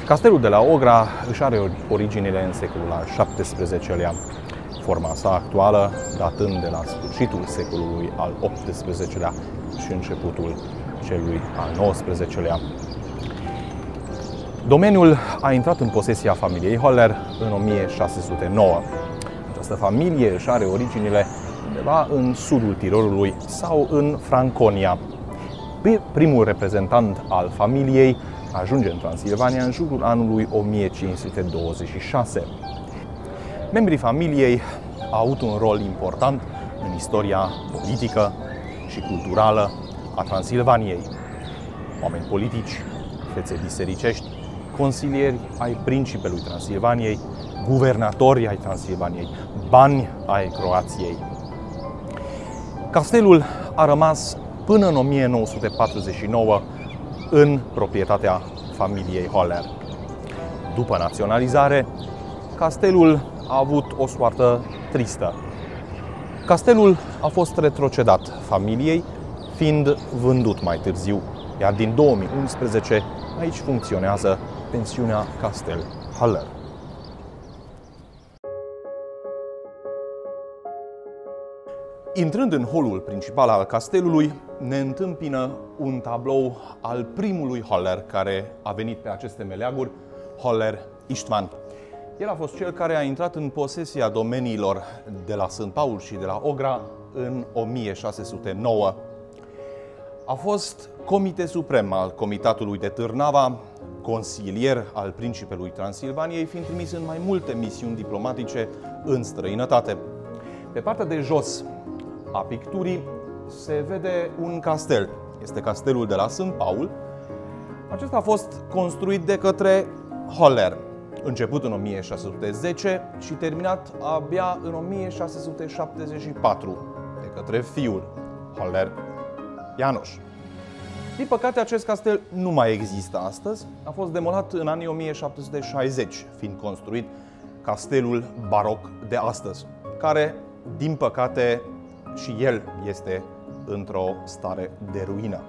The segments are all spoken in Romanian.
Castelul de la Ogra își are originile în secolul al XVII-lea, forma sa actuală datând de la sfârșitul secolului al XVIII-lea și începutul celui al XIX-lea. Domeniul a intrat în posesia familiei Holler în 1609. Această familie își are originile undeva în sudul Tirolului sau în Franconia. Primul reprezentant al familiei ajunge în Transilvania în jurul anului 1526. Membrii familiei au avut un rol important în istoria politică și culturală a Transilvaniei. Oameni politici, fețe bisericești, consilieri ai principelui Transilvaniei, guvernatori ai Transilvaniei, bani ai Croației. Castelul a rămas până în 1949 în proprietatea familiei Holler. După naționalizare, castelul a avut o soartă tristă. Castelul a fost retrocedat familiei, fiind vândut mai târziu, iar din 2011 aici funcționează pensiunea Castel Haller. Intrând în holul principal al castelului, ne întâmpină un tablou al primului Holler care a venit pe aceste meleaguri, Holler Istvan. El a fost cel care a intrat în posesia domeniilor de la Sânt Paul și de la Ogra în 1609. A fost comite suprem al Comitatului de Târnava, consilier al principelui Transilvaniei, fiind trimis în mai multe misiuni diplomatice în străinătate. Pe partea de jos a picturii se vede un castel. Este castelul de la Sânt Paul. Acesta a fost construit de către Holler, început în 1610 și terminat abia în 1674 de către fiul Holler, János. Din păcate, acest castel nu mai există astăzi. A fost demolat în anii 1760, fiind construit castelul baroc de astăzi, care, din păcate, și el este într-o stare de ruină.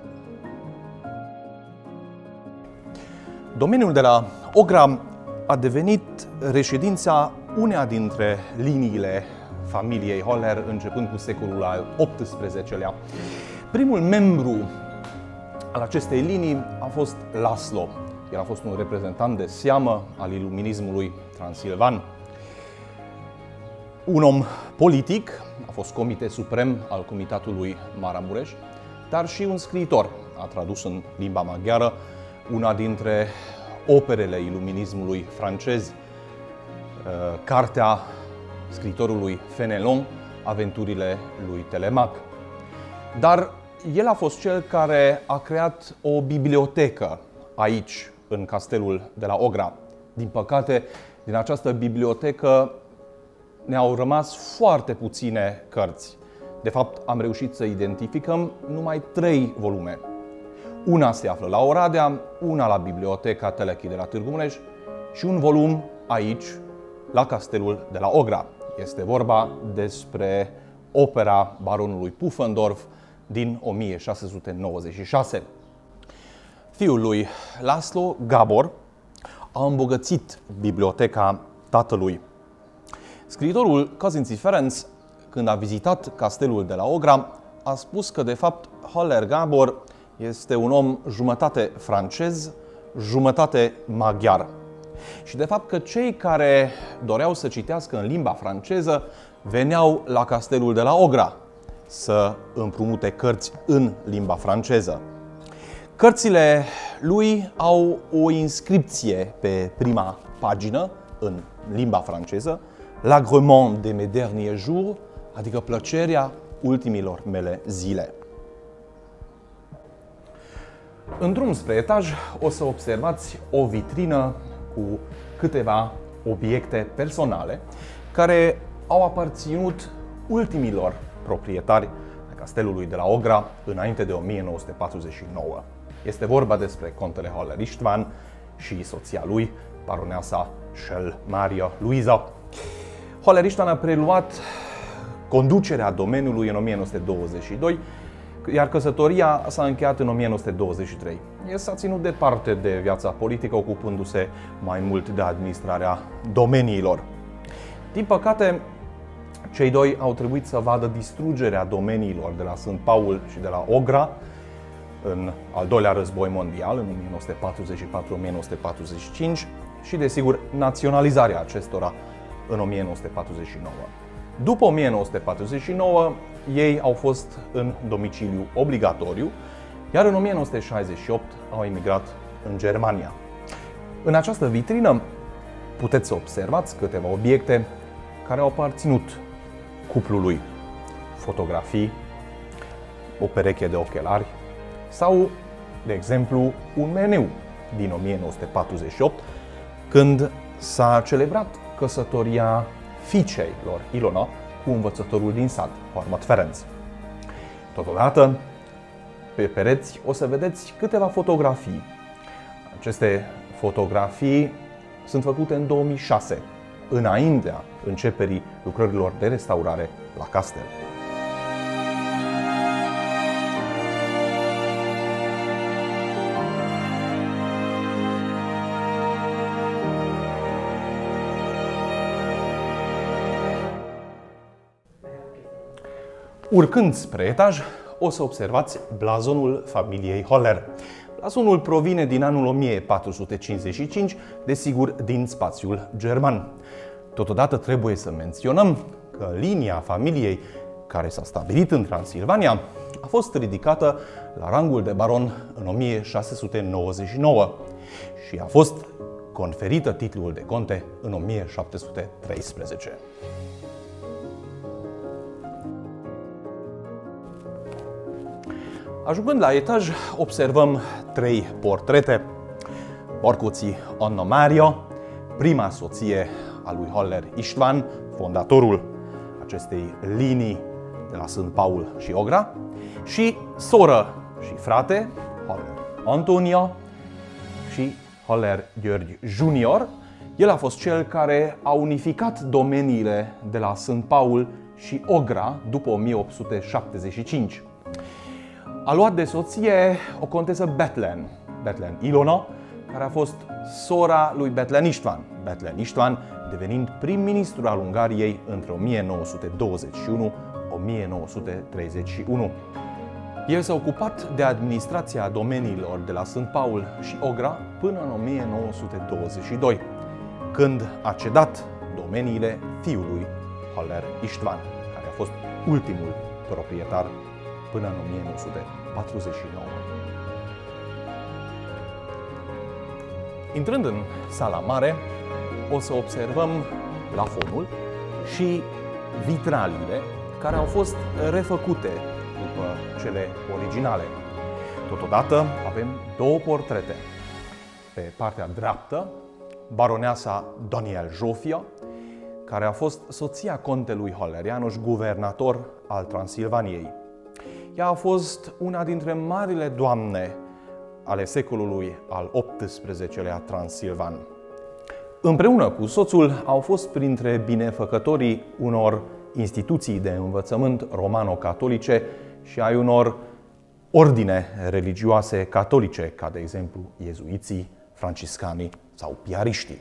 Domeniul de la Ogra a devenit reședința uneia dintre liniile familiei Holler, începând cu secolul al XVIII-lea. Primul membru al acestei linii a fost László. El a fost un reprezentant de seamă al iluminismului transilvan. Un om politic, a fost comite suprem al Comitatului Maramureș, dar și un scriitor. A tradus în limba maghiară una dintre operele iluminismului francez, cartea scriitorului Fenelon, Aventurile lui Telemac. Dar el a fost cel care a creat o bibliotecă aici, în castelul de la Ogra. Din păcate, din această bibliotecă ne-au rămas foarte puține cărți. De fapt, am reușit să identificăm numai 3 volume. Una se află la Oradea, una la Biblioteca Telechi de la Târgu Mureș și un volum aici, la castelul de la Ogra. Este vorba despre opera baronului Pufendorf din 1696. Fiul lui László, Gábor, a îmbogățit biblioteca tatălui. Scriitorul Kazinczy Ferenc, când a vizitat castelul de la Ogra, a spus că, de fapt, Holler Gábor este un om jumătate francez, jumătate maghiar. Și, de fapt, că cei care doreau să citească în limba franceză veneau la castelul de la Ogra să împrumute cărți în limba franceză. Cărțile lui au o inscripție pe prima pagină în limba franceză, L'agrément de mes derniers jours, adică plăcerea ultimilor mele zile. În drum spre etaj o să observați o vitrină cu câteva obiecte personale care au aparținut ultimilor proprietari ai castelului de la Ogra înainte de 1949. Este vorba despre contele Holler István și soția lui, baroneasa Schell Maria Luisa. Holler István a preluat conducerea domeniului în 1922, iar căsătoria s-a încheiat în 1923. El s-a ținut departe de viața politică, ocupându-se mai mult de administrarea domeniilor. Din păcate, cei doi au trebuit să vadă distrugerea domeniilor de la Sfânt Paul și de la Ogra în al doilea război mondial, în 1944-1945, și, desigur, naționalizarea acestora în 1949. După 1949, ei au fost în domiciliu obligatoriu, iar în 1968 au emigrat în Germania. În această vitrină puteți să observați câteva obiecte care au aparținut cuplului: fotografii, o pereche de ochelari sau, de exemplu, un meneu din 1948, când s-a celebrat căsătoria fiicei lor, Ilona, cu învățătorul din sat, Hormat Ferenc. Totodată, pe pereți o să vedeți câteva fotografii. Aceste fotografii sunt făcute în 2006, înaintea începerii lucrărilor de restaurare la castel. Urcând spre etaj, o să observați blazonul familiei Holler. Blazonul provine din anul 1455, desigur din spațiul german. Totodată trebuie să menționăm că linia familiei care s-a stabilit în Transilvania a fost ridicată la rangul de baron în 1699 și a fost conferită titlul de conte în 1713. Ajungând la etaj, observăm 3 portrete. Porcuții Anna Maria, prima soție a lui Holler István, fondatorul acestei linii de la Sfânt Paul și Ogra, și soră și frate, Holler Antonia și Holler György Junior. El a fost cel care a unificat domeniile de la Sfânt Paul și Ogra după 1875. A luat de soție o contesă Bethlen Ilona, care a fost sora lui Bethlen István devenind prim-ministru al Ungariei între 1921-1931. El s-a ocupat de administrația domeniilor de la Sfânt Paul și Ogra până în 1922, când a cedat domeniile fiului Holler István, care a fost ultimul proprietar până în 1949. Intrând în sala mare, o să observăm plafonul și vitraliile care au fost refăcute după cele originale. Totodată avem 2 portrete. Pe partea dreaptă, baroneasa Daniel Zsófia, care a fost soția contelui Holler, János, guvernator al Transilvaniei. Ea a fost una dintre marile doamne ale secolului al XVIII-lea transilvan. Împreună cu soțul au fost printre binefăcătorii unor instituții de învățământ romano-catolice și ai unor ordine religioase catolice, ca de exemplu iezuiții, franciscanii sau piariștii.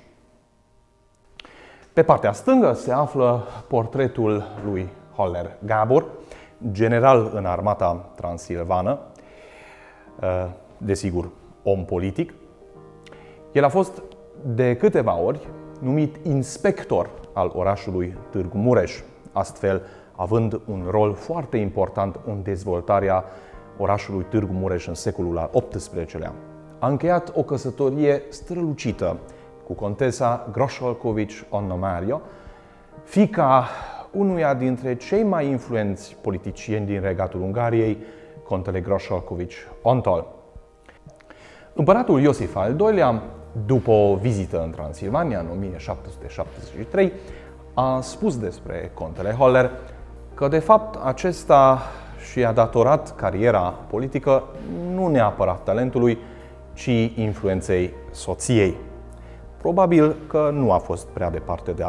Pe partea stângă se află portretul lui Holler Gábor, general în armata transilvană, desigur om politic. El a fost de câteva ori numit inspector al orașului Târgu Mureș, astfel având un rol foarte important în dezvoltarea orașului Târgu Mureș în secolul al XVIII-lea. A încheiat o căsătorie strălucită cu contesa Groșolcovici Anna Maria, fiica unuia dintre cei mai influenți politicieni din regatul Ungariei, contele Groșolcovici Antal. Împăratul Iosif al II-lea, după o vizită în Transilvania în 1773, a spus despre contele Holler că, de fapt, acesta și-a datorat cariera politică nu neapărat talentului, ci influenței soției. Probabil că nu a fost prea departe de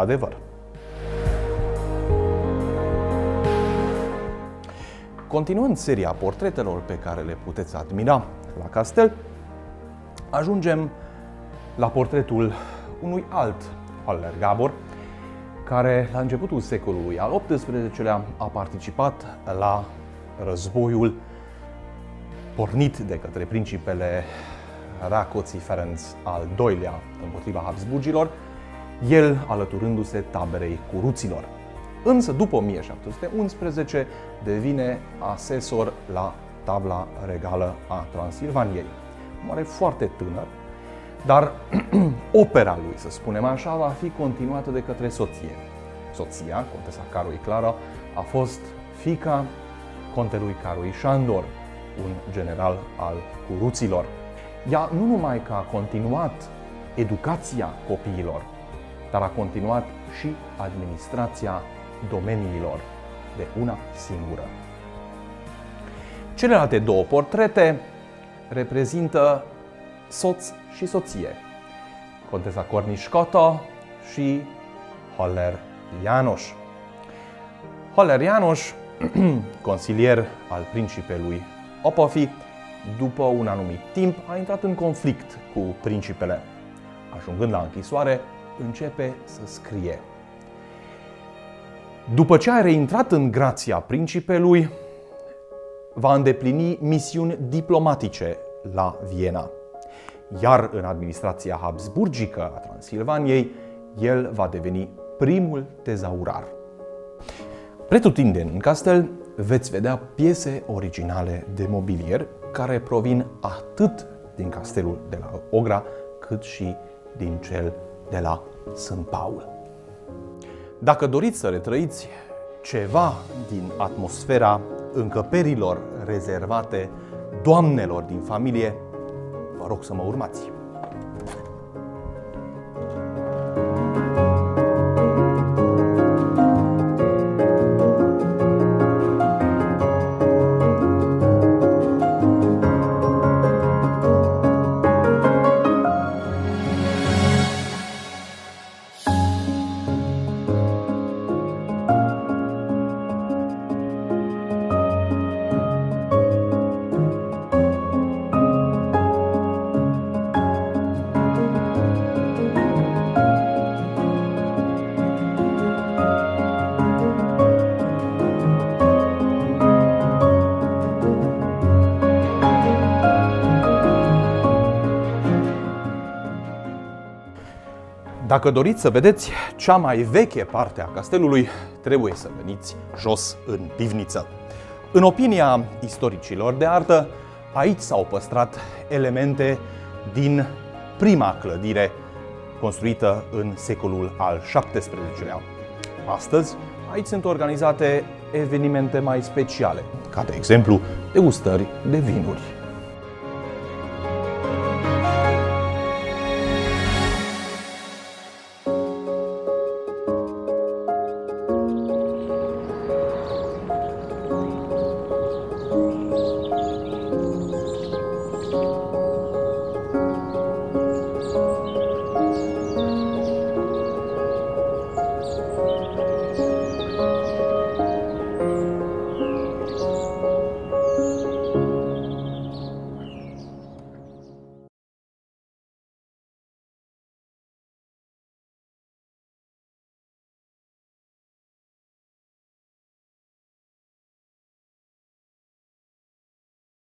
Continuând seria portretelor pe care le puteți admira la castel, ajungem la portretul unui alt Haller Gábor, care la începutul secolului al XVIII-lea a participat la războiul pornit de către principele Rákóczi Ferenc al II-lea împotriva Habsburgilor, el alăturându-se taberei curuților. Însă, după 1711, devine asesor la tabla regală a Transilvaniei. Moare foarte tânăr, dar opera lui, să spunem așa, va fi continuată de către soție. Soția, contesa Károlyi Klára, a fost fiica contelui Károlyi Sándor, un general al curuților. Ea nu numai că a continuat educația copiilor, dar a continuat și administrația domeniilor de una singură. Celelalte două portrete reprezintă soț și soție, contesa Kornis-Kata și Haller János. Haller János, consilier al principelui Opafi, după un anumit timp a intrat în conflict cu principele. Ajungând la închisoare, începe să scrie. După ce a reintrat în grația principelui, va îndeplini misiuni diplomatice la Viena. Iar în administrația habsburgică a Transilvaniei, el va deveni primul tezaurar. Pretutindeni în castel veți vedea piese originale de mobilier care provin atât din castelul de la Ogra, cât și din cel de la Sânt Paul. Dacă doriți să retrăiți ceva din atmosfera încăperilor rezervate doamnelor din familie, vă rog să mă urmați. Dacă doriți să vedeți cea mai veche parte a castelului, trebuie să veniți jos în pivniță. În opinia istoricilor de artă, aici s-au păstrat elemente din prima clădire construită în secolul al XVII-lea. Astăzi, aici sunt organizate evenimente mai speciale, ca de exemplu degustări de vinuri.